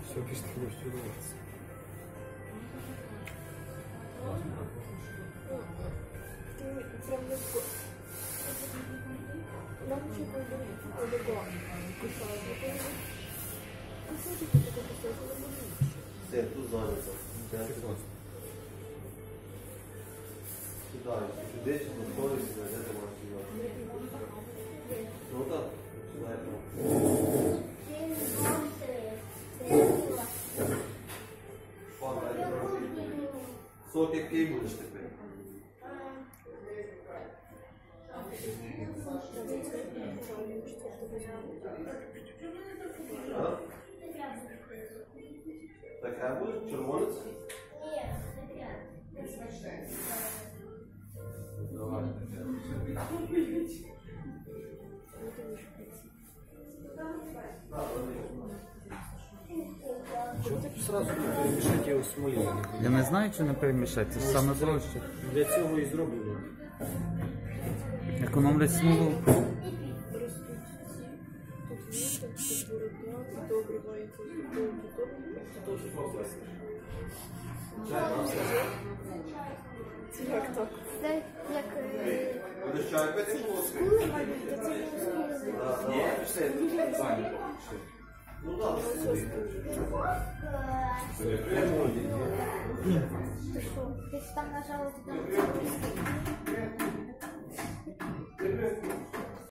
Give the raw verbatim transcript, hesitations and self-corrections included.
Все пішли розчаруватися. Прям легко. Нам ще пойдуть далеко. Кусати. Кусати таке кусати не буде. Все, тут зайнято. Сюда, сюди, сюди, сюди, сюди, де ти можеш сюди? Ну так, сюди. Сок який будеш тепер? А? Така буде? Червонець? Давай. Чого ти сразу не перемішати його з моєю? Я не знаю, чи не перемішати, це ж саме проще. Для цього і зроблено. Економлять смолу. Тут вітер, тут борода, добре мається тут, тут, тут. Як так? Це як Будеш чай пити? скули, мабуть, то це не скули. Ні, все, зайнято. Ну так, сюди. Ти що? Ти ж там нажала туди.